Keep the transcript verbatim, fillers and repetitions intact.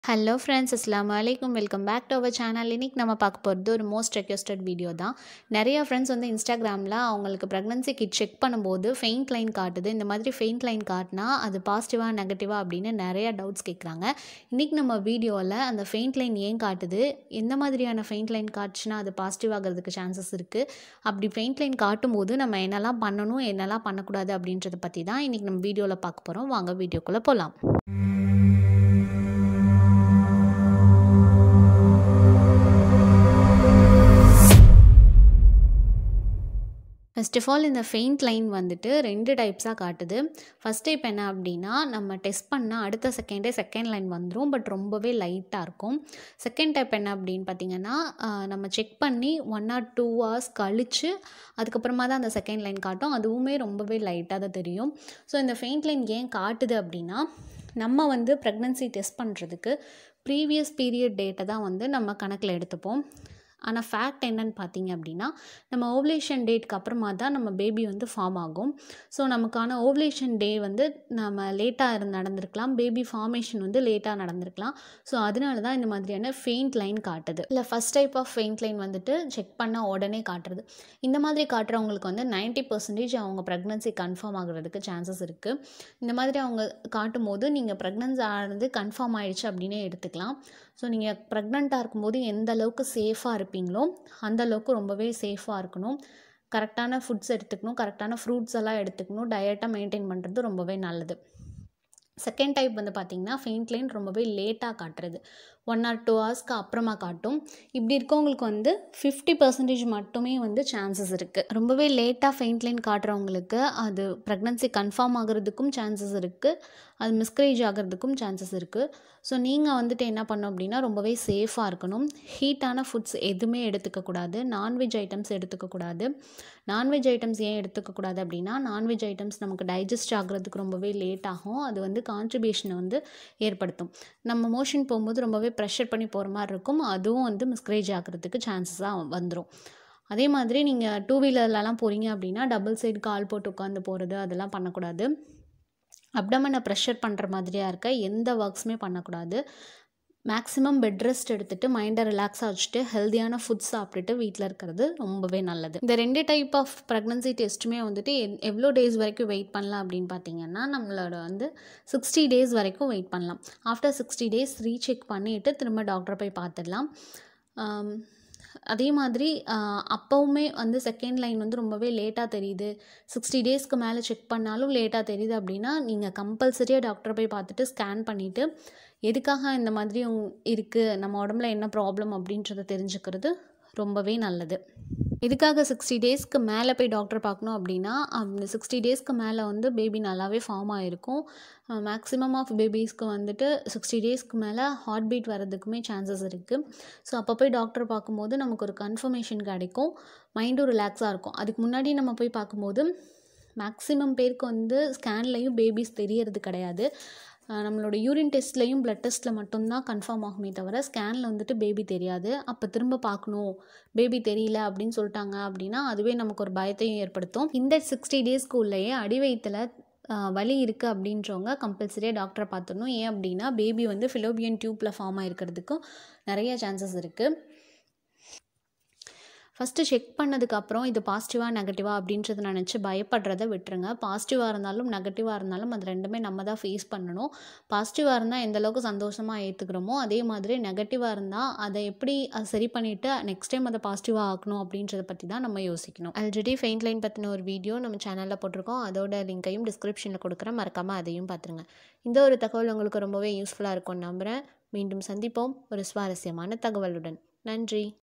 Hello friends, அஸ்ஸலாமு அலைக்கும். Welcome back to our channel. இன்றைக்கி நம்ம பார்க்க போகிறது ஒரு மோஸ்ட் ரெக்வஸ்டட் வீடியோ தான். நிறைய ஃப்ரெண்ட்ஸ் வந்து இன்ஸ்டாகிராமில் அவங்களுக்கு ப்ரெக்னன்சி கிட் செக் பண்ணும்போது ஃபெயிண்ட் லைன் காட்டுது. இந்த மாதிரி ஃபெயிண்ட் லைன் காட்டினா அது பாசிட்டிவாக நெகட்டிவாக அப்படின்னு நிறைய டவுட்ஸ் கேட்குறாங்க. இன்றைக்கி நம்ம வீடியோவில் அந்த ஃபெயிண்ட் லைன் ஏன் காட்டுது, எந்த மாதிரியான ஃபெயிண்ட் லைன் காட்டுச்சுன்னா அது பாசிட்டிவ் ஆகிறதுக்கு சான்சஸ் இருக்குது, அப்படி ஃபெயிண்ட் லைன் காட்டும்போது நம்ம என்னெல்லாம் பண்ணணும் என்னெல்லாம் பண்ணக்கூடாது அப்படின்றத பற்றி தான் இன்றைக்கி நம்ம வீடியோவில் பார்க்க போகிறோம். வாங்க வீடியோக்குள்ளே போகலாம். ஃபர்ஸ்ட் ஆஃப் ஆல் இந்த ஃபெயிண்ட் லைன் வந்துட்டு ரெண்டு டைப்ஸாக காட்டுது. ஃபஸ்ட் டைப் என்ன அப்படின்னா, நம்ம டெஸ்ட் பண்ணால் அடுத்த செகண்டே செகண்ட் லைன் வந்துடும், பட் ரொம்பவே லைட்டாக இருக்கும். செகண்ட் டைப் என்ன அப்படின்னு பார்த்திங்கன்னா, நம்ம செக் பண்ணி ஒன் ஆர் டூ ஹவர்ஸ் கழித்து அதுக்கப்புறமா தான் அந்த செகண்ட் லைன் காட்டும். அதுவுமே ரொம்பவே லைட்டாக தான் தெரியும். ஸோ இந்த ஃபெயிண்ட் லைன் ஏன் காட்டுது அப்படின்னா, நம்ம வந்து ப்ரெக்னன்சி டெஸ்ட் பண்ணுறதுக்கு ப்ரீவியஸ் பீரியட் டேட்டை தான் வந்து நம்ம கணக்கில் எடுத்துப்போம். ஆனால் ஃபேக்ட் என்னன்னு பார்த்தீங்க அப்படின்னா, நம்ம ஓவலேஷன் டேட்டுக்கு அப்புறமா தான் நம்ம பேபி வந்து ஃபார்ம் ஆகும். ஸோ நமக்கான ஓவலேஷன் டே வந்து நம்ம லேட்டாக இருந்து நடந்திருக்கலாம், பேபி ஃபார்மேஷன் வந்து லேட்டாக நடந்திருக்கலாம். ஸோ அதனால தான் இந்த மாதிரியான ஃபெயிண்ட் லைன் காட்டுது. இல்லை first type of faint line வந்துட்டு செக் பண்ணால் உடனே காட்டுறது. இந்த மாதிரி காட்டுறவங்களுக்கு வந்து நைன்ட்டி பர்சன்டேஜ் அவங்க ப்ரெக்னன்சி கன்ஃபார்ம் ஆகிறதுக்கு சான்சஸ் இருக்குது. இந்த மாதிரி அவங்க காட்டும் போது நீங்கள் ப்ரெக்னன்சி ஆனது கன்ஃபார்ம் ஆகிடுச்சு அப்படின்னே எடுத்துக்கலாம். ஸோ நீங்கள் ப்ரெக்னெண்ட்டாக இருக்கும்போது எந்த அளவுக்கு சேஃபாக இருப்பீங்களோ அந்த அளவுக்கு ரொம்பவே சேஃபாக இருக்கணும். கரெக்டான ஃபுட்ஸ் எடுத்துக்கணும், கரெக்டான ஃப்ரூட்ஸ் எல்லாம் எடுத்துக்கணும், டயட்டை மெயின்டைன் பண்ணுறது ரொம்பவே நல்லது. செகண்ட் டைப் வந்து பார்த்திங்கன்னா, ஃபெயிண்ட் லைன் ரொம்பவே லேட்டாக காட்டுறது, ஒன் ஆர் டூ ஹவர்ஸ்க்கு அப்புறமா காட்டும். இப்படி இருக்கவங்களுக்கு வந்து ஃபிஃப்டி பர்சன்டேஜ் மட்டுமே வந்து சான்சஸ் இருக்குது. ரொம்பவே லேட்டாக ஃபெயிண்ட் லைன் காட்டுறவங்களுக்கு அது ப்ரெக்னன்சி கன்ஃபார்ம் ஆகிறதுக்கும் சான்சஸ் இருக்குது, அது மிஸ்கரேஜ் ஆகிறதுக்கும் சான்சஸ் இருக்குது. ஸோ நீங்கள் வந்துட்டு என்ன பண்ணணும் அப்படின்னா, ரொம்பவே சேஃபாக இருக்கணும். ஹீட்டான ஃபுட்ஸ் எதுவுமே எடுத்துக்கக்கூடாது, நான்வெஜ் ஐட்டம்ஸ் எடுத்துக்கக்கூடாது. நான்வெஜ் ஐட்டம்ஸ் ஏன் எடுத்துக்கக்கூடாது அப்படின்னா, நான்வெஜ் ஐட்டம்ஸ் நமக்கு டைஜஸ்ட் ஆகிறதுக்கு ரொம்பவே லேட் ஆகும். அது வந்து கான்ட்ரிபியூஷனை வந்து ஏற்படுத்தும். நம்ம மோஷன் போகும்போது ரொம்பவே ப்ரெஷர் பண்ணி போகிற மாதிரி இருக்கும், அதுவும் வந்து மிஸ்கரேஜ் ஆகிறதுக்கு சான்சஸாக வந்துடும். அதே மாதிரி நீங்கள் டூ வீலர்லலாம் போகிறீங்க அப்படின்னா, டபுள் சைடு கால் போட்டு உட்காந்து போகிறது அதெல்லாம் பண்ணக்கூடாது. அப்டமனை ப்ரெஷர் பண்ணுற மாதிரியாக இருக்க எந்த ஒர்க்ஸுமே பண்ணக்கூடாது. மேக்ஸிமம் பெட் ரெஸ்ட் எடுத்துகிட்டு மைண்டை ரிலாக்ஸாக வச்சுட்டு ஹெல்த்தியான ஃபுட்ஸ் சாப்பிட்டுட்டு வீட்டில் இருக்கிறது ரொம்பவே நல்லது. இந்த ரெண்டு டைப் ஆஃப் ப்ரெக்னன்சி டெஸ்ட்டுமே வந்துட்டு எவ்வளோ டேஸ் வரைக்கும் வெயிட் பண்ணலாம் அப்படின்னு பார்த்தீங்கன்னா, நம்மளோட வந்து சிக்ஸ்டி டேஸ் வரைக்கும் வெயிட் பண்ணலாம். ஆஃப்டர் சிக்ஸ்டி டேஸ் ரீசெக் பண்ணிவிட்டு திரும்ப டாக்டரை போய் பார்த்துடலாம். அதே மாதிரி அப்போவுமே வந்து செகண்ட் லைன் வந்து ரொம்பவே லேட்டாக தெரியுது, சிக்ஸ்டி டேஸ்க்கு மேலே செக் பண்ணாலும் லேட்டாக தெரியுது அப்படின்னா, நீங்கள் கம்பல்சரியாக டாக்டரை போய் பார்த்துட்டு ஸ்கேன் பண்ணிவிட்டு எதுக்காக இந்த மாதிரி இருக்குது, நம்ம உடம்புல என்ன ப்ராப்ளம் அப்படின்றத தெரிஞ்சுக்கிறது ரொம்பவே நல்லது. எதுக்காக சிக்ஸ்டி டேஸ்க்கு மேலே போய் டாக்டர் பார்க்கணும் அப்படின்னா, அந்த சிக்ஸ்டி டேஸ்க்கு மேலே வந்து பேபி நல்லாவே ஃபார்ம் ஆகிருக்கும். மேக்ஸிமம் ஆஃப் பேபிஸ்க்கு வந்துட்டு சிக்ஸ்டி டேஸ்க்கு மேலே ஹார்ட் பீட் வரதுக்குமே சான்சஸ் இருக்குது. ஸோ அப்போ போய் டாக்டர் பார்க்கும்போது நமக்கு ஒரு கன்ஃபர்மேஷன் கிடைக்கும், மைண்டும் ரிலாக்ஸாக இருக்கும். அதுக்கு முன்னாடி நம்ம போய் பார்க்கும்போது மேக்ஸிமம் பேருக்கு வந்து ஸ்கேன்லேயும் பேபிஸ் தெரியறது கிடையாது. நம்மளோட யூரின் டெஸ்ட்லேயும் பிளட் டெஸ்ட்டில் மட்டும்தான் கன்ஃபார்ம் ஆகுமே தவிர ஸ்கேனில் வந்துட்டு பேபி தெரியாது. அப்போ திரும்ப பார்க்கணும், பேபி தெரியல அப்படின்னு சொல்லிட்டாங்க அப்படின்னா அதுவே நமக்கு ஒரு பயத்தையும் ஏற்படுத்தும். இந்த சிக்ஸ்டி டேஸ்க்கு உள்ளேயே அடி வயிற்றில் வலி இருக்குது அப்படின்றவங்க கம்பல்சரியாக டாக்டரை பார்த்துடணும். ஏன் அப்படின்னா, பேபி வந்து ஃபிலோபியன் டியூப்பில் ஃபார்ம் ஆகிருக்கிறதுக்கும் நிறைய சான்சஸ் இருக்குது. ஃபஸ்ட்டு செக் பண்ணதுக்கப்புறம் இது பாசிட்டிவாக நெகட்டிவாக அப்படின்றத நினச்சி பயப்படுறத விட்டுருங்க. பாசிட்டிவாக இருந்தாலும் நெகட்டிவாக இருந்தாலும் அது ரெண்டுமே நம்ம தான் ஃபேஸ் பண்ணணும். பாசிட்டிவாக இருந்தால் எந்த அளவுக்கு சந்தோஷமாக ஏற்றுக்கிறோமோ, அதே மாதிரி நெகட்டிவாக இருந்தால் அதை எப்படி சரி பண்ணிவிட்டு நெக்ஸ்ட் டைம் அதை பாசிட்டிவாக ஆக்கணும் அப்படின்றத பற்றி தான் நம்ம யோசிக்கணும். ஆல்ரெடி ஃபெயிண்ட் லைன் பற்றின ஒரு வீடியோ நம்ம சேனலில் போட்டிருக்கோம், அதோட லிங்கையும் டிஸ்கிரிப்ஷனில் கொடுக்குறேன், மறக்காமல் அதையும் பார்த்துருங்க. இந்த ஒரு தகவல் உங்களுக்கு ரொம்பவே யூஸ்ஃபுல்லாக இருக்கும்னு நம்புகிறேன். மீண்டும் சந்திப்போம் ஒரு சுவாரஸ்யமான தகவலுடன். நன்றி.